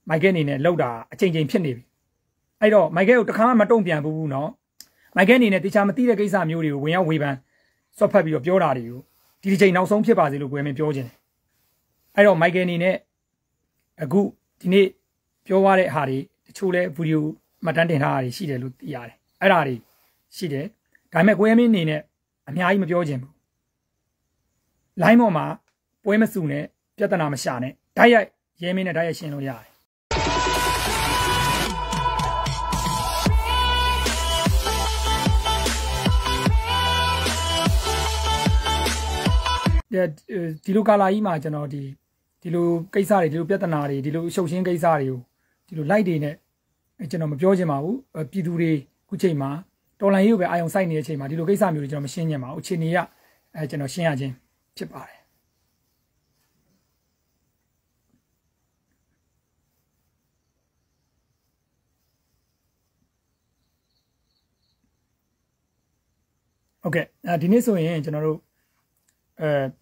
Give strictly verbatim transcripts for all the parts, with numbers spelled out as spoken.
မိုက်ကယ်အနေနဲ့လောက်တာအချိန်ချင်းဖြစ်နေပြီအဲ့တော့မိုက်ကယ်ကိုတခါမှမတုံ့ပြန်ဘူးနော်မိုက်ကယ်အနေနဲ့တခြားမသိတဲ့ကိစ္စမျိုးတွေကိုဝင်ရောက်ဝေဖန်ဆွတ်ဖက်ပြီးတော့ပြောတာတွေကိုဒီတစ်ချိန်နောက်ဆုံးဖြစ်ပါစေလို့ကိုယ်မင်းပြောခြင်းအဲ့တော့မိုက်ကယ်အနေနဲ့အခုဒီနေ့ပြောရတဲ့ဟာတွေတချို့လဲဗီဒီယိုမှတ်တမ်းတင်ထားတာတွေရှိတယ်လို့သိရတယ်အဲ့ဒါတွေရှိတယ်ဒါပေမဲ့ကိုယ်မင်းအနေနဲ့အများကြီးမပြောခြင်းဘူးလိုင်းပေါ်မှာပွဲမစုနဲ့ပြဿနာမရှာနဲ့ဓာတ်ရိုက်ရဲမင်းနဲ့ဓာတ်ရိုက်ရှင်းလို့ရတယ်ဒီလိုကာလာကြီးမှာကျွန်တော်ဒီဒီလိုကိစ္စတွေဒီလိုပြဿနာတွေဒီလိုရှုပ်ရှင်းကိစ္စတွေကိုဒီလိုလိုက်တွေနဲ့ကျွန်တော်မပြောချင်ပါဘူးပြည်သူတွေခုချိန်မှာတော်လိုင်းရေးကိုပဲအာရုံစိုက်နေတဲ့အချိန်မှာဒီလိုကိစ္စမျိုးတွေကျွန်တော်မရှင်းချင်ပါဘူးအချိန်ကြီးကအဲကျွန်တော်ရှင်းရခြင်းဖြစ်ပါတယ်โอเคဒီနေ့ဆိုရင်ကျွန်တော်တို့အဲ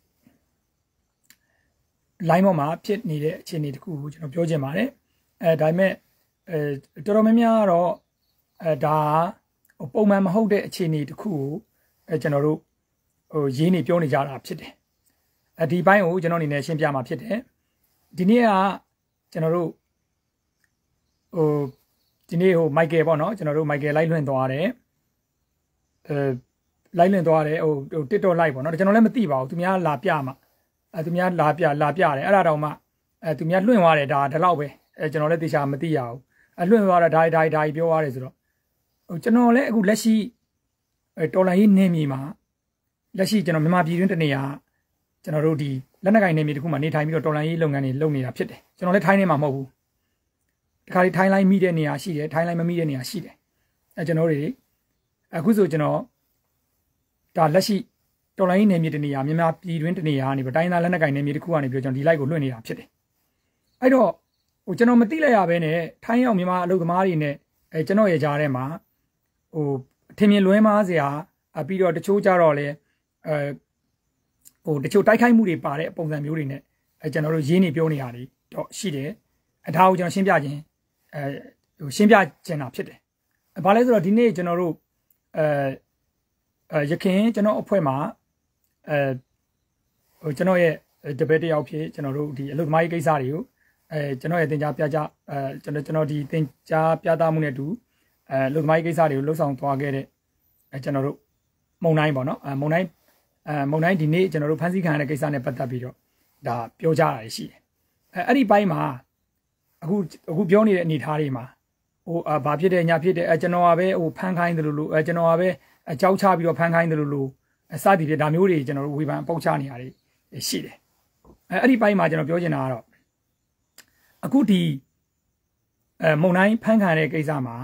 line ပေါ်မှာဖြစ်နေတဲ့အခြေအနေတခုကိုကျွန်တော်ပြောချင်ပါတယ်အဲဒါပေမဲ့အဲတော်တော်များများကတော့အဲဒါပုံမှန်မဟုတ်တဲ့အခြေအနေတခုကိုအဲကျွန်တော်တို့ဟိုရေးနေပြောနေကြတာဖြစ်တယ်အဲဒီဘိုင်းကိုကျွန်တော်အနေနဲ့ရှင်းပြမှာဖြစ်တယ်ဒီနေ့ကကျွန်တော်တို့ဟိုဒီနေ့ဟိုမိုက်ကယ်ပေါ့နော်ကျွန်တော်တို့မိုက်ကယ်လိုက်လွှင့်သွားတယ်အဲလိုက်လွှင့်သွားတယ်ဟိုဟို TikTok live ပေါ့နော်ကျွန်တော်လည်းမသိပါဘူးသူများလာပြမှာအဲသူများလာပြလာပြတယ်အဲ့ဒါတော့မှအဲသူများလွှင့်သွားတယ်ဒါဒီလောက်ပဲအဲကျွန်တော်လည်းတေချာမသိရဘူးအလွှင့်သွားတာဒါဒါဒါပြောသွားတယ်ဆိုတော့ဟိုကျွန်တော်လည်းအခုလက်ရှိအဲတော်လိုင်းရေးနေမြေမှာလက်ရှိကျွန်တော်မြန်မာပြည်တွင်းတနေရာကျွန်တော်တို့ဒီလက်နက်ကင်နေမြေတခုမှာနေထိုင်ပြီးတော့တော်လိုင်းရေးလုပ်ငန်းတွေလုပ်နေတာဖြစ်တယ်ကျွန်တော်လည်းထိုင်းနေမှာမဟုတ်ဘူးတခါဒီထိုင်းလိုင်းမိတဲ့နေရာရှိတယ်ထိုင်းလိုင်းမမိတဲ့နေရာရှိတယ်အဲကျွန်တော်တွေအခုဆိုကျွန်တော်ဒါလက်ရှိတော်လိုင်းနေမြေတနေရာမြန်မာပြည်တွင်းတနေရာကနေပြီးတိုင်းသားလက်နက်ကင်နေမြေတခုကနေပြီးတော့ကျွန်တော်ဒီ live ကိုလွှင့်နေတာဖြစ်တယ်အဲ့တော့ဟိုကျွန်တော်မသိလိုက်ရဘဲနဲ့ထိုင်းရောက်မြန်မာအလုပ်သမားတွေနဲ့အဲကျွန်တော်ရဲ့ကြားထဲမှာဟိုအထင်မြင်လွဲမားစရာပြီးတော့တချို့ကြတော့လေအဲဟိုတချို့တိုက်ခိုက်မှုတွေပါတဲ့ပုံစံမျိုးတွေနဲ့အဲကျွန်တော်တို့ရင်းနေပြောနေရတယ်တော့ရှိတယ်အထားကိုကျွန်တော်ရှင်းပြခြင်းအဲဟိုရှင်းပြခြင်းတာဖြစ်တယ်ဘာလဲဆိုတော့ဒီနေ့ကျွန်တော်တို့အဲအဲရခင်ကျွန်တော်အဖွဲ့မှာအဲဟိုကျွန်တော်ရဲ့တပည့်တယောက်ဖြစ်ကျွန်တော်တို့ဒီအလုပ်သမားရေးကိစ္စတွေကိုအဲကျွန်တော်ရဲ့တင် जा ပြကြအဲကျွန်တော်ကျွန်တော်ဒီတင် जा ပြသမှုနဲ့တူအဲအလုပ်သမားရေးကိစ္စတွေကိုလှုပ်ဆောင်သွားခဲ့တဲ့အဲကျွန်တော်တို့မုံတိုင်းပေါ့နော်အဲမုံတိုင်းအဲမုံတိုင်းဒီနေ့ကျွန်တော်တို့ဖန်ဆီးခံရတဲ့ကိစ္စနဲ့ပတ်သက်ပြီးတော့ဒါပြောကြတာရှိတယ်အဲအဲ့ဒီပိုင်းမှာအခုအခုပြောနေတဲ့အနေအထားတွေမှာဟိုဘာဖြစ်တဲ့ညာဖြစ်တဲ့အဲကျွန်တော်ကပဲဟိုဖန်ခိုင်းတယ်လို့လို့အဲကျွန်တော်ကပဲအကြောက်ချပြီးတော့ဖန်ခိုင်းတယ်လို့လို့အစသည်ဖြစ်ဒါမျိုးတွေကျွန်တော်တို့ဝေဖန်ပုတ်ချနေရတယ်ရှိတယ်အဲအဲ့ဒီပိုင်းမှာကျွန်တော်ပြောချင်တာကတော့အခုဒီအဲမုံတိုင်းဖန်ခံတဲ့ကိစ္စမှာ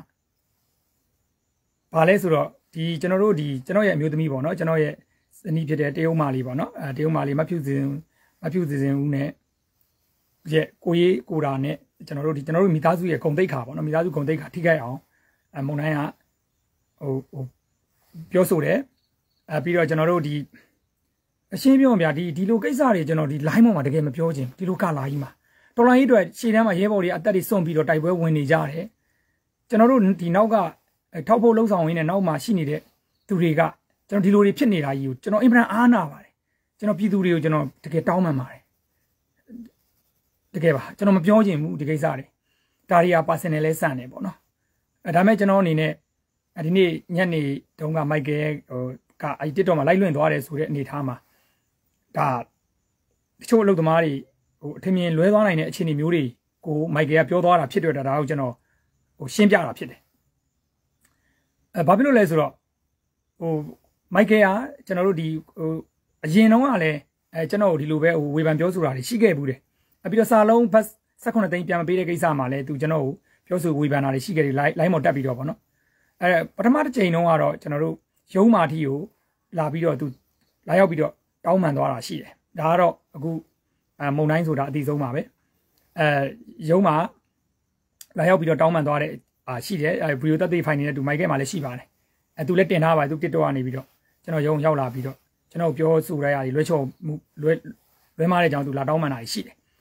ဘာလဲဆိုတော့ဒီကျွန်တော်တို့ဒီကျွန်တော်ရဲ့အမျိုးသမီးပေါ့နော်ကျွန်တော်ရဲ့ဇနီးဖြစ်တဲ့တရုတ်မာလေးပေါ့နော်အဲတရုတ်မာလေးမဖြူစင်မဖြူစင်ဦးနဲ့ရဲ့ကိုရေးကိုတာနဲ့ကျွန်တော်တို့ဒီကျွန်တော်တို့မိသားစုရဲ့ဂုံတိတ်ခါပေါ့နော်မိသားစုဂုံတိတ်ခါထိခိုက်အောင်အဲမုံတိုင်းကဟိုဟိုပြောဆိုတယ်အဲပြီးတော့ကျွန်တော်တို့ဒီအရှင်းပြောပြဒီဒီလိုကိစ္စတွေကျွန်တော်ဒီ line ပေါ်မှာတကယ်မပြောချင်ဒီလိုကလာကြီးမှာတော်လိုင်းရေးအတွက်ရှေ့တန်းမှာရဲဘော်တွေအသက်တွေစွန့်ပြီးတော့တိုက်ပွဲဝင်နေကြတယ်ကျွန်တော်တို့ဒီနောက်ကထောက်ဖို့လှုပ်ဆောင်ရင်းနဲ့နောက်မှာရှိနေတဲ့သူတွေကကျွန်တော်ဒီလိုတွေဖြစ်နေတာကြီးကိုကျွန်တော်အင်မတန်အားနာပါတယ်ကျွန်တော်ပြည်သူတွေကိုကျွန်တော်တကယ်တောင်းပန်ပါတယ်တကယ်ပါကျွန်တော်မပြောချင်ဘူးဒီကိစ္စတွေဒါတွေက personal လဲဆန်နေပေါ့နော်အဲဒါမဲ့ကျွန်တော်အနေနဲ့ဒီနေ့ညနေတုန်းကမိုက်ကယ်ဟိုကအဲ့ TikTok မှာလိုက်လွှင့်သွားတယ်ဆိုတဲ့အနေထားမှာဒါတချို့အလုပ်သမားတွေဟိုအထင်မြင်လွဲသွားနိုင်တဲ့အခြေအနေမျိုးတွေကိုမိုက်ကယ်ကပြောသွားတာဖြစ်တဲ့ဒါကိုကျွန်တော်ဟိုရှင်းပြတာဖြစ်တယ်အဲဘာဖြစ်လို့လဲဆိုတော့ဟိုမိုက်ကယ်ကကျွန်တော်တို့ဒီဟိုအရင်တုန်းကလည်းအဲကျွန်တော်ဒီလိုပဲဟိုဝေဖန်ပြောဆိုတာတွေရှိခဲ့ဘူးတယ်အပြီးတော့စာလုံးဘတ်၁၈သိန်းပြန်မပေးတဲ့ကိစ္စမှာလည်းသူကျွန်တော်ကိုပြောဆိုဝေဖန်တာတွေရှိခဲ့တယ် line line ပေါ်တက်ပြီးတော့ပေါ့နော်အဲပထမတစ်ချိန်တုန်းကတော့ကျွန်တော်တို့ရုံးမာထီကိုလာပြီးတော့သူလာရောက်ပြီးတော့တောင်းပန်သွားတာရှိတယ်ဒါကတော့အခုအဲမုံတိုင်းဆိုတာအတိဆုံးပါပဲအဲရုံးမှာလာရောက်ပြီးတော့တောင်းပန်သွားတဲ့အာရှိတယ်အဲဗီဒီယိုသက်သေဖိုင်နေတဲ့သူမိုက်ကယ်မှာလည်းရှိပါတယ်အဲသူလည်းတင်ထားပါတယ်သူ TikTok ကနေပြီးတော့ကျွန်တော်ရုံးရောက်လာပြီးတော့ကျွန်တော်ပြောဆိုရရလွှဲချော်မှုလွှဲလွှဲမားတဲ့ကြောင့်သူလာတောင်းပန်တာရှိတယ်အဲ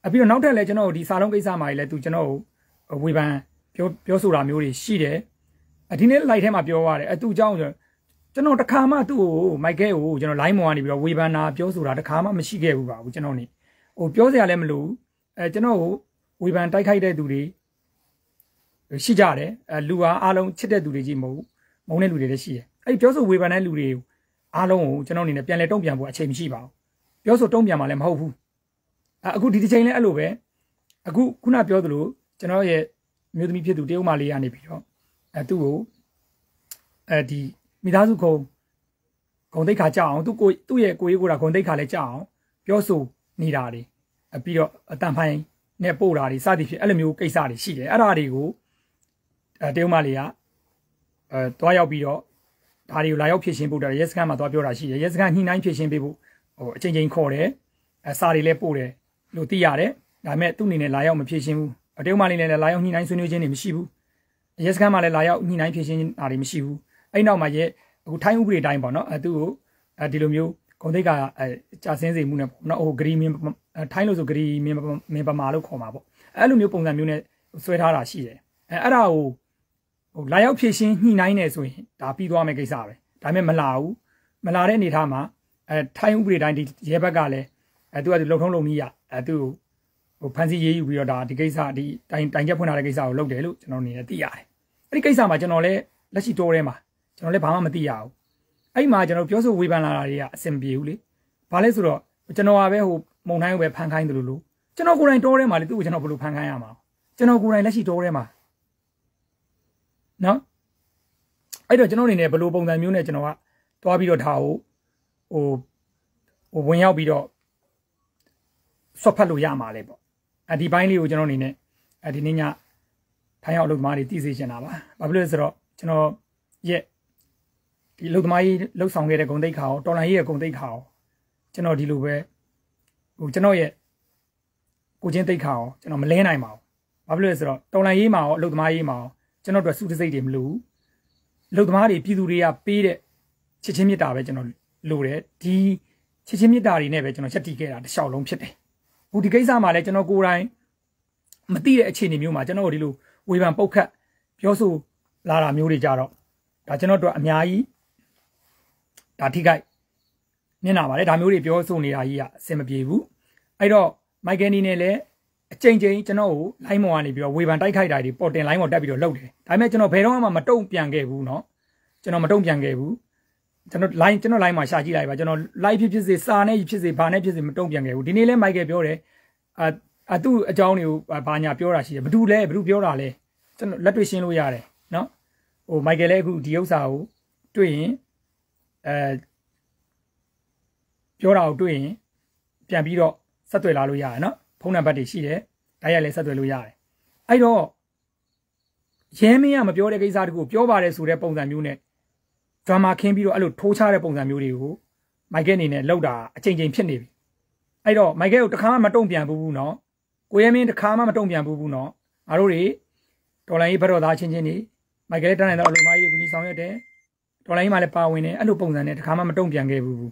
ပြီးတော့နောက်ထပ်လည်းကျွန်တော်ဒီစာလုံးကိစ္စမှာလည်းသူကျွန်တော်ဝေဖန်ပြောပြောဆိုတာမျိုးတွေရှိတယ်ဒီနေ့ live ထဲမှာပြောရတယ်အတူအကြောင်းကျွန်တော်တခါမှသူ့ကိုမိုက်ကဲကိုကျွန်တော် live မော်ကနေပြီးတော့ဝေဖန်တာပြောဆိုတာတခါမှမရှိခဲ့ဘူးပါဘူးကျွန်တော်နေဟိုပြောစရာလည်းမလိုအဲကျွန်တော်ကိုဝေဖန်တိုက်ခိုက်တဲ့သူတွေရှိကြတယ်အဲလူအားအားလုံးချစ်တဲ့သူတွေကြီးမဟုတ်မုန်းတဲ့လူတွေလည်းရှိတယ်အဲ့ဒီပြောဆိုဝေဖန်တဲ့လူတွေအားလုံးကိုကျွန်တော်အနေနဲ့ပြန်လဲတုံ့ပြန်ဖို့အချိန်မရှိပါဘူးပြောဆိုတုံ့ပြန်မှလည်းမဟုတ်ဘူးအခုဒီတစ်ချိန်လဲအဲ့လိုပဲအခုခုနပြောသလိုကျွန်တော်ရဲ့မြို့သမီးဖြစ်သူတရုတ်မလေးကနေပြီးတော့အဲသူ့ကိုအဲဒီမိသားစုကုံဂုံတိတ်ခါကြောက်အောင်သူ့ကိုသူ့ရဲ့ကိုရေးကိုယ်တာဂုံတိတ်ခါလဲကြောက်အောင်ပြောဆိုနေတာတွေပြီးတော့အတန်ဖိုင်းနဲ့ပို့တာတွေစသည်ဖြင့်အဲ့လိုမျိုးကိစ္စတွေရှိတယ်အဲ့ဒါတွေကိုအဲတရုတ်မလေးကအဲတွားရောက်ပြီးတော့ဒါတွေကိုလာရောက်ဖြည့်ရှင်းဖို့တယ်ရဲစခန်းမှာတွားပြောတာရှိတယ်ရဲစခန်းညှိနှိုင်းဖြည့်ရှင်းပေးဖို့ဟိုအချိန်ချင်းခေါ်တယ်အဲစာတွေလည်းပို့တယ်လို့သိရတယ်ဒါပေမဲ့သူ့အနေနဲ့လာရောက်မဖြည့်ရှင်းဘူးတရုတ်မလေးလည်းလာရောက်ညှိနှိုင်းဆွေးနွေးခြင်းတွေမရှိဘူးရဲစခန်းမှာလည်းလာရောက်ညှိနှိုင်းဖြည့်ရှင်းတာတွေမရှိဘူးအဲ့နောက်မှာရဲအခုထိုင်းဥပဒေတိုင်းပေါ့နော်အဲသူ့ကိုအဲဒီလိုမျိုးဂုံတိတ်ကအဲကြာစင်းစေမှုနဲ့ပေါ့နော်ဟိုဂရီမင်းထိုင်းလို့ဆိုဂရီမင်းမင်းပမာလို့ခေါ်မှာပေါ့အဲ့လိုမျိုးပုံစံမျိုးနဲ့ဆွဲထားတာရှိတယ်အဲအဲ့ဒါကိုဟိုလာရောက်ဖြည့်ရှင်းညှိနှိုင်းနေဆိုရင်ဒါပြီးသွားမယ့်ကိစ္စပဲဒါပေမဲ့မလာဘူးမလာတဲ့အနေထားမှာအဲထိုင်းဥပဒေတိုင်းဒီရဲဘက်ကလည်းအဲသူကလုံထုံးလုံနည်းရအဲသူ့ဟိုဖန်စီရေးယူပြီးတော့ဒါဒီကိစ္စဒီတိုင်တိုင်ချက်ဖွင့်ထားတဲ့ကိစ္စကိုလုပ်တယ်လို့ကျွန်တော်အနေနဲ့သိရတယ်အဲ့ဒီကိစ္စမှာကျွန်တော်လည်းလက်ရှိတိုးထဲမှာကျွန်တော်လည်းဘာမှမသိရဘူးအဲ့မှာကျွန်တော်ပြောဆိုဝေဖန်လာတာတွေကအဆင်ပြေဘူးလေဘာလဲဆိုတော့ကျွန်တော်ကပဲဟိုမုံတိုင်းကိုပဲဖန်ခိုင်းတယ်လို့လို့ကျွန်တော်ကိုယ်တိုင်တိုးထဲမှာလေသူ့ကိုကျွန်တော်ဘယ်လိုဖန်ခိုင်းရမှာကျွန်တော်ကိုယ်တိုင်လက်ရှိတိုးထဲမှာနော်အဲ့တော့ကျွန်တော်အနေနဲ့ဘယ်လိုပုံစံမျိုးနဲ့ကျွန်တော်ကတွားပြီးတော့ဒါကိုဟိုဟိုဝင်ရောက်ပြီးတော့ဆွတ်ဖတ်လို့ရမှာလေပေါ့အဒီပိုင်းလေးကိုကျွန်တော်အနေနဲ့အဲဒီနေ့ညထိုင်းရောက်လို့သမားတွေတည်စေချင်တာပါဘာဖြစ်လို့လဲဆိုတော့ကျွန်တော်ရဲ့ဒီလူသမားကြီးလှုပ်ဆောင်ခဲ့တဲ့ဂုံတိတ်ခါအောင်တော်လိုင်းကြီးရဲ့ဂုံတိတ်ခါအောင်ကျွန်တော်ဒီလိုပဲဟိုကျွန်တော်ရဲ့ကိုချင်းတိတ်ခါအောင်ကျွန်တော်မလဲနိုင်ပါဘူးဘာဖြစ်လို့လဲဆိုတော့တော်လိုင်းကြီးမှာရောအလုပ်သမားကြီးမှာရောကျွန်တော်တို့စုတစိတ်တွေမလို့အလုပ်သမားတွေပြည်သူတွေကပေးတဲ့ချစ်ချင်းမြတ်တာပဲကျွန်တော်လိုတယ်ဒီချစ်ချင်းမြတ်တာတွေနဲ့ပဲကျွန်တော်ချက်တီးခဲ့တာတစ်လျှောက်လုံးဖြစ်တယ်ဟိုဒီကိစ္စမှာလည်းကျွန်တော်ကိုယ်တိုင်မသိတဲ့အခြေအနေမျိုးမှာကျွန်တော်တို့ဒီလိုဝေဖန်ပုတ်ခတ်ပြောဆိုလာတာမျိုးတွေကြတော့ဒါကျွန်တော်တို့အများကြီးဒါထိခိုက်မျက်နှာပါတယ်ဒါမျိုးတွေပြောဆိုနေတာကြီးကအဆင်မပြေဘူးအဲ့တော့မိုက်ကယ်နီနဲ့လည်းအချိန်ချင်းကျွန်တော်ကိုလိုင်းမော်ကနေပြီးတော့ဝေဖန်တိုက်ခိုက်တာတွေပေါ်တင်လိုင်းမော်တက်ပြီးတော့လှုပ်တယ်ဒါပေမဲ့ကျွန်တော်ဘယ်တော့မှမတုံ့ပြန်ခဲ့ဘူးเนาะကျွန်တော်မတုံ့ပြန်ခဲ့ဘူးကျွန်တော် line ကျွန်တော် line မှာရှာကြည့်လိုက်ပါကျွန်တော် live ဖြစ်ဖြစ်စေစာနဲ့ဖြစ်စေဘာနဲ့ဖြစ်စေမတုံ့ပြန်ခဲ့ဘူးဒီနေ့လဲမိုက်ကယ်ပြောတယ်အာအသူ့အကြောင်းတွေကိုဘာညာပြောတာရှိတယ်ဘယ်သူလဲဘယ်သူပြောတာလဲကျွန်တော်လက်တွေ့ရှင်းလို့ရတယ်เนาะဟိုမိုက်ကယ်လည်းအခုဒီဥစ္စာကိုတွေ့ရင်အဲပြောတာကိုတွေ့ရင်ပြန်ပြီးတော့ဆက်သွယ်လာလို့ရတယ်เนาะဖုန်းနံပါတ်တွေရှိတယ်ဒါရိုက်လည်းဆက်သွယ်လို့ရတယ်အဲ့တော့ရဲမင်းကမပြောတဲ့ကိစ္စတခုပြောပါတယ်ဆိုတဲ့ပုံစံမျိုးနဲ့ဒရာမာခင်းပြီးတော့အဲ့လိုထိုးချတဲ့ပုံစံမျိုးတွေကိုမိုက်ကယ်အနေနဲ့လောက်တာအချိန်ချင်းဖြစ်နေပြီအဲ့တော့မိုက်ကယ်ကိုတခါမှမတုံ့ပြန်ဘူးဘူးเนาะကိုရဲမင်းတခါမှမတုံ့ပြန်ဘူးဘူးเนาะငါတို့တွေတော်လိုင်းရေးဘက်တော်သားချင်းချင်းနေမိုက်ကယ်တန်းနိုင်တော့အလုံးမကြီးကိုကြီးဆောင်ရွက်တယ်တော်လိုင်းမှာလည်းပါဝင်တယ်အဲ့လိုပုံစံနဲ့တခါမှမတုံ့ပြန်ခဲ့ဘူး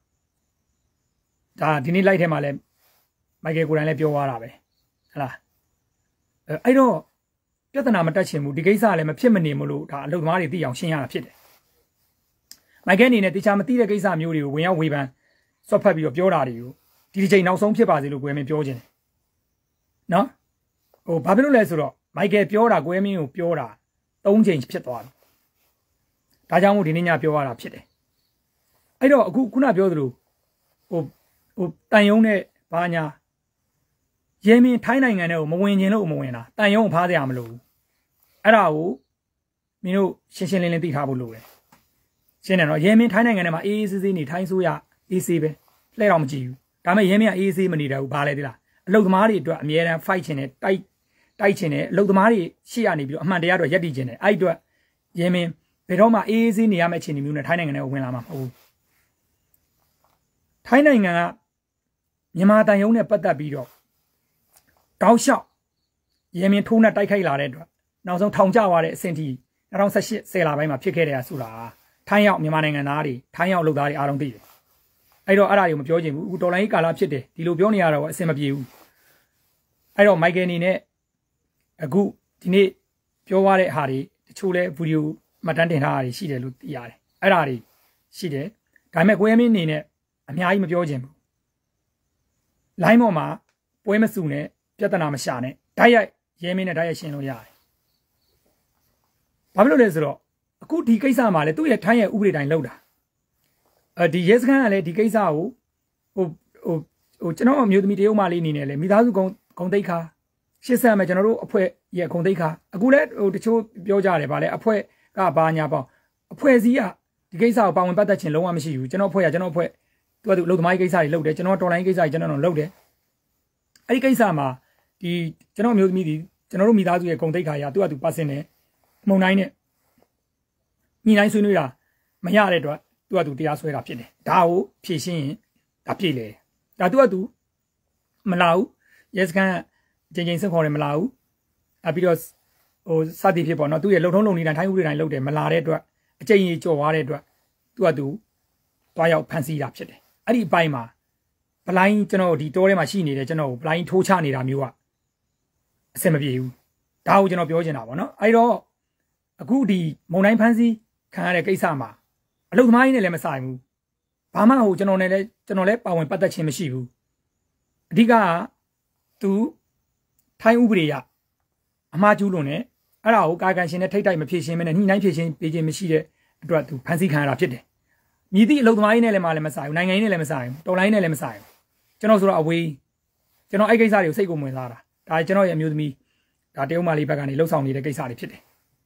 ဒါဒီနေ့လိုက်ထဲမှာလည်းမိုက်ကယ်ကိုယ်တိုင်လည်းပြောသွားတာပဲဟလားအဲ့တော့ပြဿနာမတက်ချင်ဘူးဒီကိစ္စကလည်းမဖြစ်မနေမလို့ဒါအလုပ်သမားတွေသိအောင်ရှင်းရတာဖြစ်တယ်မိုက်ကယ်အနေနဲ့တခြားမသိတဲ့ကိစ္စမျိုးတွေကိုဝင်ရောက်ဝေဖန်ဆွတ်ဖက်ပြီးတော့ပြောတာတွေကိုဒီဒီချိန်နောက်ဆုံးဖြစ်ပါစေလို့ကိုယ်မင်းပြောခြင်းနော်ဟိုဘာဖြစ်လို့လဲဆိုတော့မိုက်ကယ်ပြောတာကိုယ်မင်းကိုပြောတာသုံးချိန်ဖြစ်သွားပြီဒါကြောင့်မို့ဒီနေ့ညပြောရတာဖြစ်တယ်အဲ့တော့အခုခုနပြောသလိုဟိုဟိုတန်ယုံနဲ့ဘာညာရဲမင်းထိုင်းနိုင်ငံထဲကိုမဝင်ခြင်းလို့မဝင်တာတန်ယုံကိုဖားစရာမလိုဘူးအဲ့ဒါကိုမင်းတို့ရှင်းရှင်းလင်းလင်းသိထားဖို့လိုတယ်ရှင်းတယ်နော်ရဲမင်းထိုင်းနိုင်ငံထဲမှာအေးအေးဆေးဆေးနေထိုင်းဆိုရအေးဆေးပဲလှဲတော့မကြည့်ဘူးဒါပေမဲ့ရဲမင်းကအေးဆေးမနေတယ်ဘူးဘာလဲသိလားအလုတ်သမားတွေအတွက်အမြဲတမ်း fight ချင်တယ်တိုက်တိုက်ချင်တယ်အလုတ်သမားတွေရှေ့ရနေပြီးတော့အမှန်တရားအတွက်ယက်တည်ချင်တယ်အဲ့အတွက်ရဲမင်းဘယ်တော့မှအေးအေးဆေးနေရမယ့်အခြေအနေမျိုးနဲ့ထိုင်းနိုင်ငံထဲကိုဝင်လာမှာမဟုတ်ဘူးထိုင်းနိုင်ငံကမြန်မာတန်ယုံနဲ့ပတ်သက်ပြီးတော့တောက်လျှောက်ရဲမင်းထိုးနဲ့တိုက်ခိုက်လာတဲ့အတွက်နောက်ဆုံးထောင်ကျသွားတဲ့အဆင့်ထိ၂၀၁၈ဆယ်လပိုင်းမှာဖြစ်ခဲ့တယ်ဆိုတာထိုင်းရောက်မြန်မာနိုင်ငံသားတွေထိုင်းရောက်လုပ်သားတွေအားလုံးသိတယ်အဲ့တော့အဲ့ဒါတွေကိုမပြောချင်ဘူးအခုတော်လိုင်းကာလဖြစ်တယ်ဒီလိုပြောနေရတော့အဆင်မပြေဘူးအဲ့တော့ Michael အနေနဲ့အခုဒီနေ့ပြောရတဲ့ဟာတွေတချို့လဲဗီဒီယိုမှတ်တမ်းတင်ထားတာရှိတယ်လို့သိရတယ်အဲ့ဒါတွေရှိတယ်ဒါပေမဲ့ကိုရဲမင်းအနေနဲ့အများကြီးမပြောချင်ဘူး line ပေါ်မှာပွဲမစုနဲ့ပြဿနာမရှာနဲ့ဓာတ်ရိုက်ရဲမင်းနဲ့ဓာတ်ရိုက်ရှင်းလို့ရတယ်ဘာဖြစ်လို့လဲဆိုတော့အခုဒီကိစ္စမှာလဲသူ့ရဲ့ထိုင်းရဲ့ဥပဒေတိုင်းလောက်တာအဲဒီရဲစခန်းကလည်းဒီကိစ္စကိုဟိုဟိုဟိုကျွန်တော်အမျိုးသမီးတရုတ်မလေးအနေနဲ့လဲမိသားစုကုံဂုံတိတ်ခါရှစ်ဆက်မယ်ကျွန်တော်တို့အဖွဲ့ရဲ့ဂုံတိတ်ခါအခုလဲဟိုတချို့ပြောကြတယ်ဗာလဲအဖွဲ့ကဘာညာပေါ့အဖွဲ့စည်းကဒီကိစ္စကိုပါဝင်ပတ်သက်ခြင်းလုံးဝမရှိဘူးကျွန်တော်အဖွဲ့ကကျွန်တော်အဖွဲ့သူကသူအလုပ်သမားကိစ္စတွေလုပ်တယ်ကျွန်တော်တော်လိုင်းကိစ္စတွေကျွန်တော်တို့လုပ်တယ်အဲ့ဒီကိစ္စမှာဒီကျွန်တော်မျိုးသမီးဒီကျွန်တော်တို့မိသားစုရဲ့ဂုံတိတ်ခါရသူကသူပတ်စင်တယ်မုံတိုင်းနဲ့ညီတိုင်းဆွေးနွေးတာမရတဲ့အတွက်သူကသူတရားစွဲတာဖြစ်တယ်ဒါကိုဖြည့်ရှင်းရင်ဒါပြည့်လေဒါသူကသူမလာဘူးရဲစခန်းကျင်းကျင်းစခေါ်တယ်မလာဘူးအပြီးတော့ဟိုစသည်ဖြစ်ပေါ့နော်သူရဲ့လုံထုံးလုံနေတိုင်းထိုင်းဥပဒေတိုင်းလုပ်တယ်မလာတဲ့အတွက်အကျဉ်းကြီးကြော်သွားတဲ့အတွက်သူကသူတွားရောက်ဖန်ဆီးတာဖြစ်တယ်အဲ့ဒီအပိုင်းမှာပလိုင်းကျွန်တော်ဒီတိုးထဲမှာရှိနေတယ်ကျွန်တော်ပလိုင်းထိုးချနေတာမျိုးကအဆင်မပြေဘူးဒါကိုကျွန်တော်ပြောချင်တာပေါ့နော်အဲ့တော့အခုဒီမုံတိုင်းဖန်ဆီးခံရတဲ့ကိစ္စမှာအလုပ်သမားကြီးနဲ့လည်းမဆိုင်ဘူးဘာမှဟိုကျွန်တော်နဲ့လည်းကျွန်တော်လည်းပါဝင်ပတ်သက်ခြင်းမရှိဘူးအဓိကကသူထိုင်းဥပဒေရအမှားကျူးလွန်နေအဲ့ဒါကိုကာကန်ရှင်နဲ့ထိတ်တိုက်မဖြစ်ရှင်းမနဲ့ညှိနှိုင်းဖြစ်ရှင်းပေးခြင်းမရှိတဲ့အတွက်သူဖန်ဆီးခံရတာဖြစ်တယ်မြည်သည့်အလုပ်သမားကြီးနဲ့လည်းမလည်းမဆိုင်ဘူးနိုင်ငံကြီးနဲ့လည်းမဆိုင်ဘူးတော်လိုင်းနဲ့လည်းမဆိုင်ဘူးကျွန်တော်ဆိုတော့အဝေးကျွန်တော်အဲ့ကိစ္စတွေကိုစိတ်ကိုဝင်စားတာဒါကျွန်တော်ရဲ့အမျိုးသမီးဒါတရုတ်မလေးဘက်ကနေလှုပ်ဆောင်နေတဲ့ကိစ္စတွေဖြစ်တယ်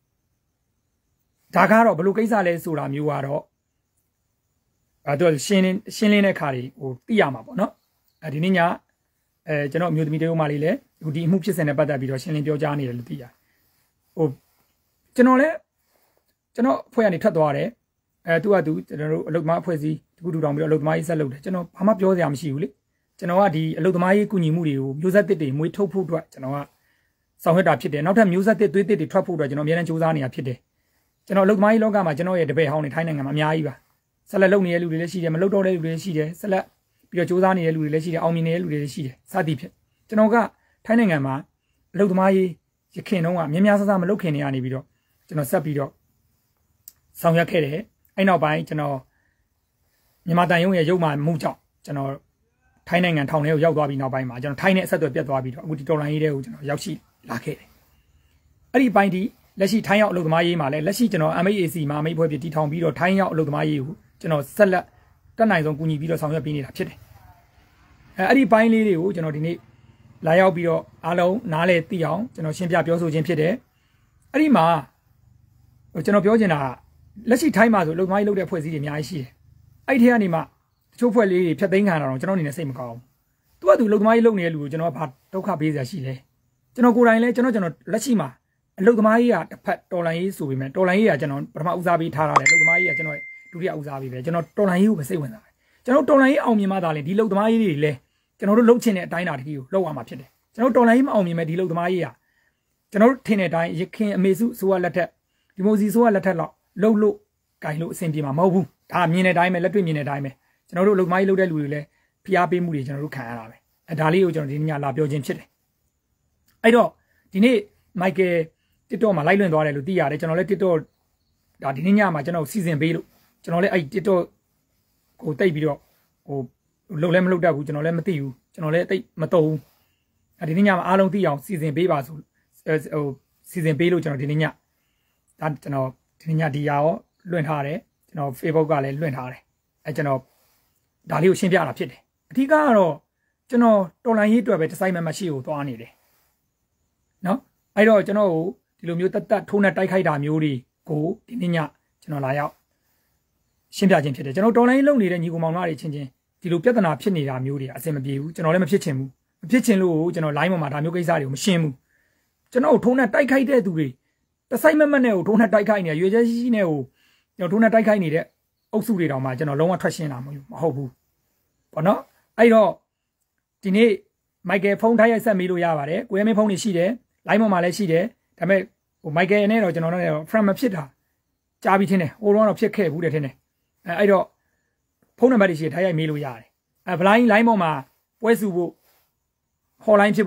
ဒါကတော့ဘယ်လိုကိစ္စလဲဆိုတာမျိုးကတော့အဲတော့ရှင်းရှင်းလင်းတဲ့ခါတွေဟိုသိရမှာပေါ့နော်အဲဒီနေ့ညအဲကျွန်တော်အမျိုးသမီးတရုတ်မလေးလည်းဒီအမှုဖြစ်စဉ်နဲ့ပတ်သက်ပြီးတော့ရှင်းလင်းပြောကြားနေတယ်လို့သိရတယ်ဟိုကျွန်တော်လည်းကျွန်တော်အဖွဲ့ကနေထွက်သွားတယ်အဲသူကသူကျွန်တော်တို့အလုပ်သမားအဖွဲ့အစည်းတခုတူတောင်ပြီးတော့အလုပ်သမားရေးဆက်လုပ်တယ်ကျွန်တော်ဘာမှပြောစရာမရှိဘူးလေကျွန်တော်ကဒီအလုပ်သမားရေးကူညီမှုတွေကိုမျိုးဆက်တစ်တွေမွေးထုတ်ဖို့အတွက်ကျွန်တော်ကဆောင်ရွက်တာဖြစ်တယ်နောက်ထပ်မျိုးဆက်တစ်သွေးတစ်တွေထွက်ဖို့အတွက်ကျွန်တော်အများနဲ့စူးစမ်းနေတာဖြစ်တယ်ကျွန်တော်အလုပ်သမားရေးလောကမှာကျွန်တော်ရဲ့တပည့်ဟောင်းနေထိုင်းနိုင်ငံမှာအများကြီးပါဆက်လက်လုပ်နေတဲ့လူတွေလည်းရှိတယ်မလုပ်တော့တဲ့လူတွေလည်းရှိတယ်ဆက်လက်ပြီးတော့စူးစမ်းနေတဲ့လူတွေလည်းရှိတယ်အောင်မြင်နေတဲ့လူတွေလည်းရှိတယ်စသည်ဖြင့်ကျွန်တော်ကထိုင်းနိုင်ငံမှာအလုပ်သမားရေးရခင်တုန်းကမြင်းများဆဆမလုပ်ခင်နေရနေပြီးတော့ကျွန်တော်ဆက်ပြီးတော့ဆောင်ရွက်ခဲ့တယ်အဲ့နောက်ပိုင်းကျွန်တော်မြန်မာတန်ရုံးရဲ့ရုပ်မာမှုကြောင့်ကျွန်တော်ထိုင်းနိုင်ငံထောင်ထဲကိုရောက်သွားပြီးနောက်ပိုင်းမှာကျွန်တော်ထိုင်းနဲ့အဆက်အသွယ်ပြတ်သွားပြီးတော့အခုဒီတော်လိုင်းရေးတဲ့ကိုကျွန်တော်ရောက်ရှိလာခဲ့တယ်အဲ့ဒီပိုင်းဒီလက်ရှိထိုင်းရောက်အလုပ်သမားရေးမှာလည်းလက်ရှိကျွန်တော် M A A C မှာမိတ်ဖွဲ့ပြတီထောင်ပြီးတော့ထိုင်းရောက်အလုပ်သမားရေးကိုကျွန်တော်ဆက်လက်တက်နိုင်ဆုံးကူညီပြီးတော့ဆောင်ရွက်ပေးနေတာဖြစ်တယ်အဲအဲ့ဒီပိုင်းလေးတွေကိုကျွန်တော်ဒီနေ့လာရောက်ပြီးတော့အားလုံးနားလည်သိအောင်ကျွန်တော်ရှင်းပြပြောဆိုခြင်းဖြစ်တယ်အဲ့ဒီမှာကျွန်တော်ပြောချင်တာလက်ရှိထိုင်းမှာဆိုအလုပ်သမားရေးလုပ်တဲ့ဖွဲ့စည်းတွေအများကြီးရှိတယ်အဲ့ဒီထဲကနေမှတချို့ဖွဲ့လေးတွေဖြတ်သိမ်းခံရတော့ကျွန်တော်အနေနဲ့စိတ်မကောင်းဘူးသူကသူအလုပ်သမားရေးလုပ်နေတဲ့လူကိုကျွန်တော်ကဘာဒုက္ခပေးစရာရှိလဲကျွန်တော်ကိုယ်တိုင်လည်းကျွန်တော်ကျွန်တော်လက်ရှိမှာအလုပ်သမားရေးကတစ်ဖက်တော်လိုင်းရေးဆိုပေမဲ့တော်လိုင်းရေးကကျွန်တော်ပထမဦးစားပေးထားတာလေအလုပ်သမားရေးကကျွန်တော်ဒုတိယဦးစားပေးပဲကျွန်တော်တော်လိုင်းရေးကိုပဲစိတ်ဝင်စားတယ်ကျွန်တော်တော်လိုင်းရေးအောင်မြင်မှသာလေဒီအလုပ်သမားရေးတွေလည်းကျွန်တော်တို့လှုပ်ချင်တဲ့အတိုင်းအတာတကြီးကိုလှုပ်ရမှာဖြစ်တယ်ကျွန်တော်တော်လိုင်းရေးမအောင်မြင်မဲ့ဒီအလုပ်သမားရေးကကျွန်တော်တို့ထင်တဲ့အတိုင်းရခင်အမေစုဆိုရလက်ထက်ဒီမိုစီဆိုရလက်ထက်တော့လှုပ်လို့ဂိုင်လို့အဆင်ပြေမှာမဟုတ်ဘူးဒါမြင်တဲ့အတိုင်းပဲလက်တွေ့မြင်တဲ့အတိုင်းပဲကျွန်တော်တို့အလုပ်သမားရေးလုပ်တဲ့လူတွေလည်းဖိအားပေးမှုတွေကျွန်တော်တို့ခံရတာပဲအဲဒါလေးကိုကျွန်တော်ဒီညလာပြောခြင်းဖြစ်တယ်အဲ့တော့ဒီနေ့ Michael TikTok မှာလိုက်လွှင့်သွားတယ်လို့သိရတယ်ကျွန်တော်လည်း TikTok ဒါဒီနေ့ညမှာကျွန်တော်စီစဉ်ပေးလို့ကျွန်တော်လည်းအဲ့ TikTok ကိုတိတ်ပြီးတော့ဟိုလှုပ်လည်းမလှုပ်တတ်ဘူးကျွန်တော်လည်းမသိဘူးကျွန်တော်လည်းတိတ်မတော့ဘူးအဲဒီနေ့ညမှာအားလုံးသိအောင်စီစဉ်ပေးပါဆိုဟိုစီစဉ်ပေးလို့ကျွန်တော်ဒီနေ့ညဒါကျွန်တော်ဒီနေ့ညဒီရာရောလွှင့်ထားတယ်ကျွန်တော် Facebook ကလည်းလွှင့်ထားတယ်အဲကျွန်တော်ဒါလေးကိုရှင်းပြတာဖြစ်တယ်အထူးကတော့ကျွန်တော်တော်လိုင်းရေးအတွက်ပဲဒီဇိုင်းမမရှိကိုသွားနေတယ်နော်အဲ့တော့ကျွန်တော်ကိုဒီလိုမျိုးတတ်တတ်ထိုးနဲ့တိုက်ခိုက်တာမျိုးတွေကိုဒီနေ့ညကျွန်တော်လာရောက်ရှင်းပြခြင်းဖြစ်တယ်ကျွန်တော်တော်လိုင်းလုံနေတဲ့ညီကောင်မောင်နှမတွေချင်းချင်းဒီလိုပြဿနာဖြစ်နေတာမျိုးတွေအဆင်မပြေဘူးကျွန်တော်လည်းမဖြစ်ချင်ဘူးမဖြစ်ချင်လို့ကျွန်တော် line ပေါ်မှာဒါမျိုးကိစ္စတွေကိုမရှင်းဘူးကျွန်တော်ထိုးနဲ့တိုက်ခိုက်တဲ့သူတွေတစိုက်မမတ်နဲ့ကိုထိုးနဲ့တိုက်ခိုက်နေရွေချက်ရှိရှိနဲ့ကိုကျွန်တော်ထိုးနဲ့တိုက်ခိုက်နေတဲ့အုပ်စုတွေတောင်မှကျွန်တော်လုံးဝထွက်ရှင်းတာမဟုတ်ဘူးပေါ့နော်အဲ့တော့ဒီနေ့ Michael ဖုန်းထားရိုက်ဆက်မေးလို့ရပါတယ်ကိုရဲမင်းဖုန်းနေရှိတယ် line ပေါ်မှာလည်းရှိတယ်ဒါပေမဲ့ဟို Michael နဲ့တော့ကျွန်တော်တို့နဲ့တော့ friend မဖြစ်တာကြားပြီးထင်းတယ်ဟိုတော့ဖြစ်ခဲ့ဘူးတယ်ထင်းတယ်အဲအဲ့တော့ဖုန်းနံပါတ်တွေရှိထားရိုက်မေးလို့ရတယ်အဲ blind line ပေါ်မှာပွဲစုဖို့ hotline ဖြစ်ဖို့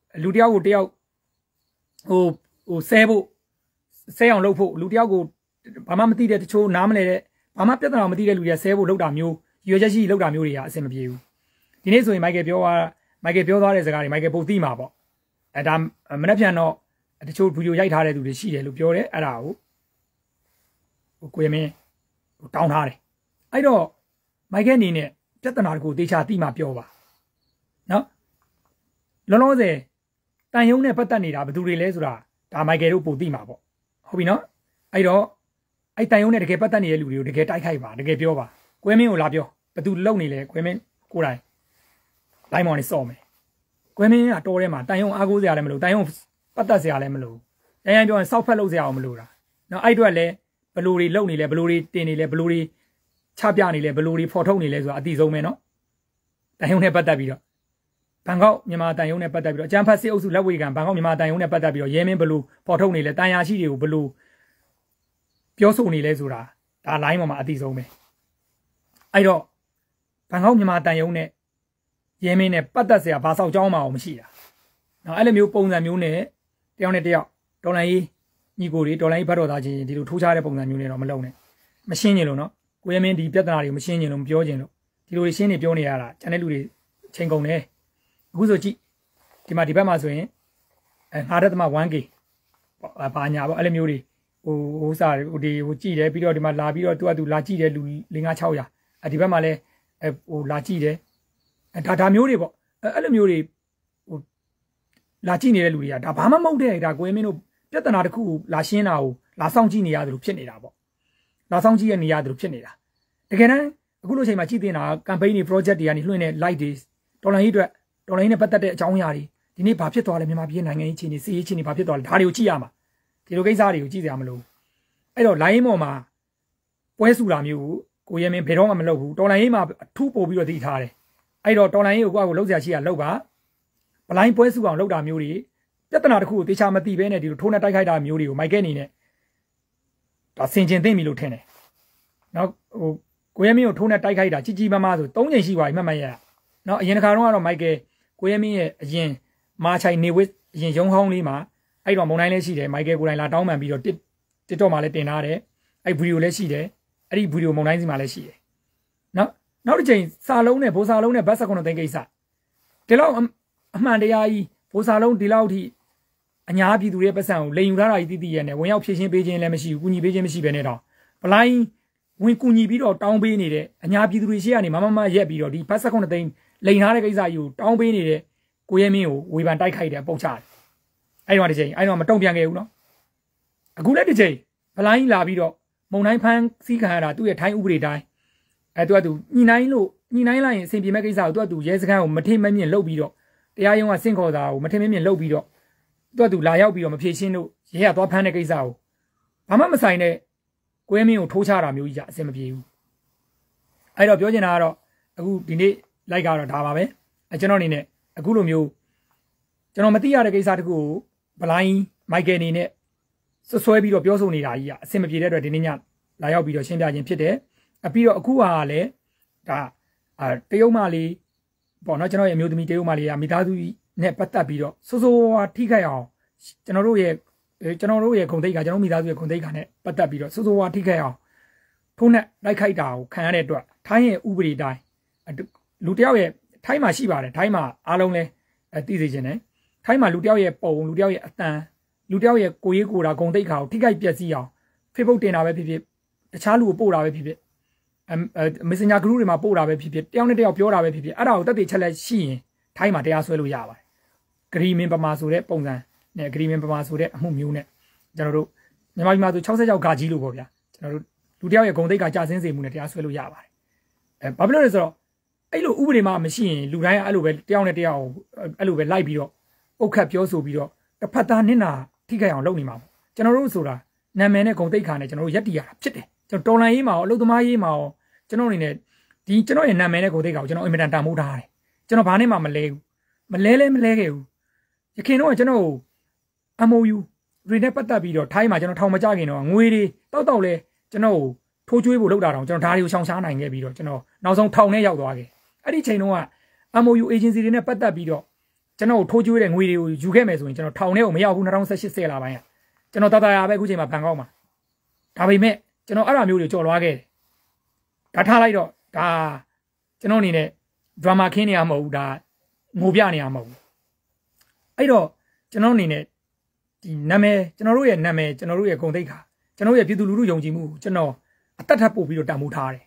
လူတယောက်ကိုတယောက်ဟိုဟိုဆဲဖို့ဆဲအောင်လုပ်ဖို့လူတယောက်ကိုဘာမှမသိတဲ့တချို့နားမလဲတဲ့ဘာမှပြဿနာမသိတဲ့လူတွေကဆဲဖို့လုပ်တာမျိုးရွေချက်ရှိလုပ်တာမျိုးတွေကအဆင်မပြေဘူးဒီနေ့ဆိုရင်မိုက်ကယ်ပြောသွားမိုက်ကယ်ပြောသွားတဲ့စကားတွေမိုက်ကယ်ပို့သိမှာပေါ့အဲဒါမနှက်ပြန်တော့တချို့ဗီဒီယိုရိုက်ထားတဲ့သူတွေရှိတယ်လို့ပြောတယ်အဲ့ဒါကိုဟိုကိုရမင်းဟိုတောင်းထားတယ်အဲ့တော့မိုက်ကယ်အနေနဲ့ပြဿနာတခုတေချာသိမှပြောပါနော်လောလောဆယ်တန်ယုံနဲ့ပတ်သက်နေတာဘယ်သူတွေလဲဆိုတာဒါမိုက်ကယ်တို့ပို့သိမှာပေါ့ဟုတ်ပြီနော်အဲ့တော့အဲ့တန်ယုံနဲ့တကယ်ပတ်သက်နေတဲ့လူတွေကိုတကယ်တိုက်ခိုက်ပါတကယ်ပြောပါကွဲမင်းကိုလာပြောဘယ်သူလုံနေလဲကွဲမင်းကိုယ်တိုင်လိုင်းမောင်နေစော့မယ်ကွဲမင်းကတော်ထဲမှာတန်ယုံအားကိုးစရာလည်းမလိုတန်ယုံပတ်သက်စရာလည်းမလိုရရင်ပြောရင်စောက်ဖက်လုပ်စရာအောင်မလိုတာနော်အဲ့အတွက်လည်းဘလိုတွေလုံနေလဲဘလိုတွေတင်နေလဲဘလိုတွေချပြနေလဲဘလိုတွေဖော်ထုတ်နေလဲဆိုတာအတိဆုံးပဲနော်တန်ယုံနဲ့ပတ်သက်ပြီးတော့ဘန်ကောက်မြန်မာတန်ယုံနဲ့ပတ်သက်ပြီးတော့အကျန်းဖတ်စစ်အုပ်စုလက်ဝေကံဘန်ကောက်မြန်မာတန်ယုံနဲ့ပတ်သက်ပြီးတော့ရဲမင်းဘလိုဖော်ထုတ်နေလဲတန်ရာရှိတွေကိုဘလိုပြောဆိုနေလဲဆိုတာဒါလိုင်းပေါ်မှာအတိဆုံးပဲအဲ့တော့ဘန်ကောက်မြန်မာတန်ယုံနဲ့ရဲမင်းနဲ့ပတ်သက်စရာဘာဆောက်ကြောင်းမှအောင်မရှိတာနော်အဲ့လိုမျိုးပုံစံမျိုးနဲ့တယောက်နဲ့တယောက်ဒေါ်လာကြီးညီကိုတွေဒေါ်လာကြီးဘတ်တော်သားချင်းဒီလိုထိုးချတဲ့ပုံစံမျိုးနဲ့တော့မလုပ်နဲ့မရှင်းကျင်လို့နော်ကိုရဲမင်းဒီပြဿနာတွေကိုမရှင်းကျင်လို့မပြောကျင်လို့ဒီလိုရှင်းနေပြောနေရတာကျန်တဲ့လူတွေချိန်ကုန်တယ်အခုဆိုကြည့်ဒီမှာဒီဘက်မှာဆိုရင်အဲငါးတက်သမ one K ဘာညာပေါ့အဲ့လိုမျိုးတွေဟိုဟိုစားဟိုဒီဟိုကြည့်တယ်ပြီးတော့ဒီမှာလာပြီးတော့သူကသူလာကြည့်တယ်လူ၄၅၆ရာအဲဒီဘက်မှာလည်းအဲဟိုလာကြည့်တယ်အဲဒါဒါမျိုးတွေပေါ့အဲ့လိုမျိုးတွေဟိုလာကြည့်နေတဲ့လူတွေကဒါဘာမှမဟုတ်တဲ့ဒါကိုရမင်းတို့ပြဿနာတစ်ခုကိုလာရှင်းတာကိုလာဆောင်ကြည့်နေရတယ်လို့ဖြစ်နေတာပေါ့လာဆောင်ကြည့်ရနေရတယ်လို့ဖြစ်နေတာတကယ်တမ်းအခုလိုချိန်မှာကြည့်တင်တာ campaign တွေ project တွေကနေလွှင့်တဲ့ light တွေဒေါ်လာကြီးအတွက်ဒေါ်လာကြီးနဲ့ပတ်သက်တဲ့အကြောင်းအရာတွေဒီနေ့ဘာဖြစ်သွားလဲမြန်မာပြည်နိုင်ငံရေးအခြေအနေစီးရေးအခြေအနေဘာဖြစ်သွားလဲဒါတွေကိုကြည့်ရမှာဒီလိုကိစ္စတွေကိုကြည့်စရာမလိုအဲ့တော့ line ပေါ်မှာပွဲစုတာမျိုးကိုရဲမင်းဘယ်တော့မှမလုပ်ဘူးဒေါ်လာကြီးမှာအထူးပို့ပြီးတော့တည်ထားတယ်အဲ့တော့ဒေါ်လာကြီးကိုကိုယ့်အကိုလှုပ်ရှားရှိရလှုပ်ပါဘလိုင်းပွဲစုအောင်လှုပ်တာမျိုးတွေပြဿနာတစ်ခုကိုတေချာမသိဘဲနဲ့ဒီလိုထိုးနဲ့တိုက်ခိုက်တာမျိုးတွေကိုမိုက်ကဲအနေနဲ့ဒါဆင်ကျင်သိမ့်ပြီလို့ထင်တယ်နောက်ဟိုကိုရဲမင်းကိုထိုးနဲ့တိုက်ခိုက်တာကြီးကြီးမားမားဆိုသုံးချိန်ရှိပါပြီမှတ်မှတ်ရတာနော်အရင်တစ်ခါတော့ကတော့မိုက်ကဲကိုရဲမင်းရဲ့အရင်မာချိုင်နေဝစ်အရင်ရုံးဟောင်းလေးမှာအဲ့တော့မုံတိုင်းလည်းရှိတယ်မိုက်ကဲကိုယ်တိုင်လာတောင်းပန်ပြီးတော့ TikTok မှာလည်းတင်ထားတယ်အဲ့ဗီဒီယိုလည်းရှိတယ်အဲ့ဒီဗီဒီယိုမုံတိုင်းစီမှာလည်းရှိတယ်နော်နောက်တစ်ချိန်စာလုံးနဲ့ဘိုးစာလုံးနဲ့ဘတ်စကွန်သိန်းကိစ္စဒီလောက်အမှန်တရားကြီးဘိုးစာလုံးဒီလောက်ထိအညာပြည်သူတွေပတ်စံကိုလိန်ယူထားတာကြီးတည်တည်ရနဲ့ဝင်ရောက်ဖြည့်ရှင်းပေးခြင်းလည်းမရှိဘူးကုညီပေးခြင်းမရှိဘဲနဲ့တော့ဘလိုင်းဝင်ကုညီပြီးတော့တောင်းပေးနေတဲ့အညာပြည်သူတွေရှေ့ကနေမမမရက်ပြီးတော့ဒီဘတ်စကွန်သိန်းလိန်ထားတဲ့ကိစ္စကြီးကိုတောင်းပေးနေတဲ့ကိုရဲမင်းကိုဝေဖန်တိုက်ခိုက်တယ်ပုတ်ချတယ်အဲ့တော့ဒီချိန်အဲ့တော့မတုံ့ပြန်ခဲ့ဘူးနော်အခုလည်းဒီချိန်ဘလိုင်းလာပြီးတော့မုံတိုင်းဖန်းစီးခံရတာသူ့ရဲ့ထိုင်းဥပဒေတိုင်းအဲသူကသူညှိနှိုင်းလို့ညှိနှိုင်းလိုက်ရင်အဆင်ပြေမဲ့ကိစ္စကိုသူကသူရဲစခန်းကိုမထင်မမြင်လှုပ်ပြီးတော့တရားရုံးကစင့်ခေါ်တာကိုမထင်မမြင်လှုပ်ပြီးတော့သူကသူလာရောက်ပြီးတော့မဖြေရှင်းလို့ရဲကသွားဖမ်းတဲ့ကိစ္စကိုဘာမှမဆိုင်တဲ့ကိုရဲမင်းကိုထိုးချတာမျိုးကြီးကအဆင်မပြေဘူးအဲ့တော့ပြောချင်တာကတော့အခုဒီနေ့လိုက်ကတော့ဒါပါပဲအဲကျွန်တော်အနေနဲ့အခုလိုမျိုးကျွန်တော်မသိရတဲ့ကိစ္စတခုကိုဘလိုင်းမိုက်ကယ်အနေနဲ့ဆွဆွဲပြီးတော့ပြောဆိုနေတာကြီးကအဆင်မပြေတဲ့အတွက်ဒီနေ့ညလာရောက်ပြီးတော့ရှင်းပြခြင်းဖြစ်တယ်အပြီးတော့အခုဟာလည်းဒါအာတရုတ်မလေးပေါ့နော်ကျွန်တော်ရဲ့အမျိုးသမီးတရုတ်မလေးကမိသားစုနဲ့ပတ်သက်ပြီးတော့စိုးစိုးဝါထိခိုက်အောင်ကျွန်တော်တို့ရဲ့ကျွန်တော်တို့ရဲ့ဂုံတိတ်ကကျွန်တော်မိသားစုရဲ့ဂုံတိတ်ကနဲ့ပတ်သက်ပြီးတော့စိုးစိုးဝါထိခိုက်အောင်ထိုးနဲ့လိုက်ခိုက်တာကိုခံရတဲ့အတွက်ထိုင်းရဲ့ဥပဒေတိုင်းလူတယောက်ရဲ့ထိုင်းမှာရှိပါတယ်ထိုင်းမှာအားလုံးလဲသိစေချင်တယ်ထိုင်းမှာလူတယောက်ရဲ့ပုံလူတယောက်ရဲ့အတန်လူတယောက်ရဲ့ကိုရေးကိုတာဂုံတိတ်ခါကိုထိခိုက်ပျက်စီးအောင် Facebook တင်တာပဲဖြစ်ဖြစ်တခြားလူကိုပို့တာပဲဖြစ်ဖြစ်အဲ Messenger group တွေမှာပို့တာပဲဖြစ်ဖြစ်တယောက်နဲ့တယောက်ပြောတာပဲဖြစ်ဖြစ်အဲ့ဒါကိုတက်တည်ချက်လက်ရှိရင်ထိုင်းမှာတရားစွဲလို့ရပါတယ်ဂရီမင်ပမာဆိုတဲ့ပုံစံနဲ့ဂရီမင်ပမာဆိုတဲ့အမှုမျိုးနဲ့ကျွန်တော်တို့မြန်မာပြည်မှာဆို၆၆ဂါကြီးလို့ပေါ့ဗျာကျွန်တော်တို့လူတယောက်ရဲ့ဂုံတိတ်ကကြာစင်းစေမှုနဲ့တရားစွဲလို့ရပါတယ်အဲဘာဖြစ်လို့လဲဆိုတော့အဲ့လိုဥပဒေမှာမရှိရင်လူတိုင်းအဲ့လိုပဲတယောက်နဲ့တယောက်အဲ့လိုပဲလိုက်ပြီးတော့အုတ်ခတ်ပြောဆိုပြီးတော့တစ်ဖက်သားနစ်နာထိခိုက်အောင်လုပ်နေမှာပေါ့ကျွန်တော်တို့ဆိုတာနာမည်နဲ့ဂုံတိတ်ခါနဲ့ကျွန်တော်တို့ရက်တီရတာဖြစ်တယ်ကျွန်တော်တော်လန်ရေးမှာရောအလုပ်သမားရေးမှာရောကျွန်တော်အနေနဲ့ဒီကျွန်တော်ရဲ့နာမည်နဲ့ဂုံတိတ်ခါကိုကျွန်တော်အင်မတန်တန်ဖိုးထားတယ်ကျွန်တော်ဘာနဲ့မှမလဲဘူးမလဲလဲမလဲခဲ့ဘူးရခင်တော့ကျွန်တော် M O U တွေနဲ့ပတ်သက်ပြီးတော့ထိုင်းမှာကျွန်တော်ထောင်မကြခင်တော့ငွေတွေတောက်တောက်လဲကျွန်တော်ထိုးကျွေးဖို့လုပ်တာတော့ကျွန်တော်ဓာတ်တွေကိုရှောင်ရှားနိုင်ခဲ့ပြီးတော့ကျွန်တော်နောက်ဆုံးထောင်ထဲရောက်သွားခဲ့အဲ့ဒီချိန်တုန်းက M O U agency တွေနဲ့ပတ်သက်ပြီးတော့ကျွန်တော်ထိုးကျွေးတဲ့ငွေတွေကိုယူခဲ့မယ်ဆိုရင်ကျွန်တော်ထောင်ထဲကိုမရောက်ဘူး၂၀၁၈ဆယ်လာပိုင်းကကျွန်တော်တတရာပဲအခုချိန်မှာဘန်ကောက်မှာဒါပေမဲ့ကျွန်တော်အဲ့လိုမျိုးတွေကြော်လွားခဲ့တယ်ဒါထားလိုက်တော့ဒါကျွန်တော်အနေနဲ့ဒရာမာခင်းနေရမဟုတ်ဘူးဒါငိုပြနေရမဟုတ်ဘူးအဲ့တော့ကျွန်တော်အနေနဲ့ဒီနာမည်ကျွန်တော်တို့ရဲ့နာမည်ကျွန်တော်တို့ရဲ့ဂုဏ်သိက္ခာကျွန်တော်ရဲ့ပြည်သူလူထုယုံကြည်မှုကိုကျွန်တော်အသက်ထပ်ပို့ပြီးတော့တန်ဖိုးထားတယ်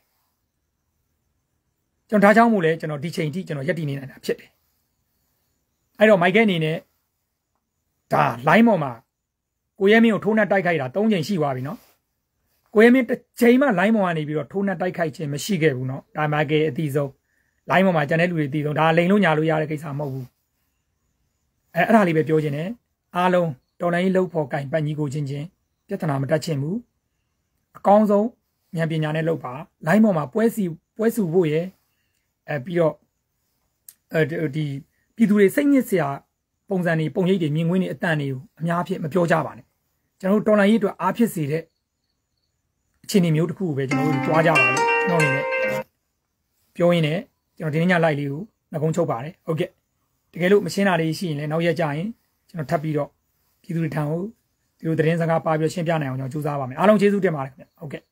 ကျွန်တော်ဒါကြောင့်မို့လဲကျွန်တော်ဒီချိန်ထိကျွန်တော်ယက်တည်နေနိုင်တာဖြစ်တယ်အဲ့တော့မိုက်ကဲအနေနဲ့ဒါ line ပေါ်မှာကိုရဲမင်းကိုထိုးနှက်တိုက်ခိုက်တာ၃ချိန်ရှိသွားပြီနော်ကိုရဲမင်းတစ်ချိန်မှ line ပေါ်ကနေပြီးတော့ထိုးနှက်တိုက်ခိုက်ခြင်းမရှိခဲ့ဘူးနော်ဒါမိုက်ကဲအတီးဆုံး line ပေါ်မှာကျန်တဲ့လူတွေအတီးဆုံးဒါလိန်လို့ညာလို့ရတဲ့ကိစ္စမဟုတ်ဘူးအဲအဲ့ဒါလေးပဲပြောခြင်းနဲ့အားလုံးတော်လိုင်းလှုပ်ဖို့ကင်ပတ်ညီကိုချင်းချင်းပြဿနာမတက်ချင်ဘူးအကောင်းဆုံးဉာဏ်ပညာနဲ့လုပ်ပါ line ပေါ်မှာပွဲစီပွဲစုဖို့ရယ်အဲပြီးတော့အဲဒီပြည်သူတွေစိတ်ညစ်စရာပုံစံတွေပုံရိပ်တွေမြင်ကွင်းတွေအတန်တွေကိုအများအဖြစ်မပြောကြပါနဲ့ကျွန်တော်တို့တော်လိုင်းရေးအတွက်အားဖြစ်စေတဲ့အခြေအနေမျိုးတစ်ခုကိုပဲကျွန်တော်တို့ကြွားကြပါလို့ကျွန်တော်အနေနဲ့ပြောရင်းနဲ့ကျွန်တော်ဒီနေ့ည live လေးကိုနှကုံးချုပ်ပါတယ်ဟုတ်ကဲ့တကယ်လို့မရှင်းတာလေးရှိရင်လည်းနောက်ရက်ကြရင်ကျွန်တော်ထပ်ပြီးတော့ပြည်သူတွေထံကိုဒီလိုသတင်းစကားပါပြီးရှင်းပြနိုင်အောင်ကျွန်တော်ကြိုးစားပါမယ်အားလုံးကျေးဇူးတင်ပါတယ်ခင်ဗျဟုတ်ကဲ့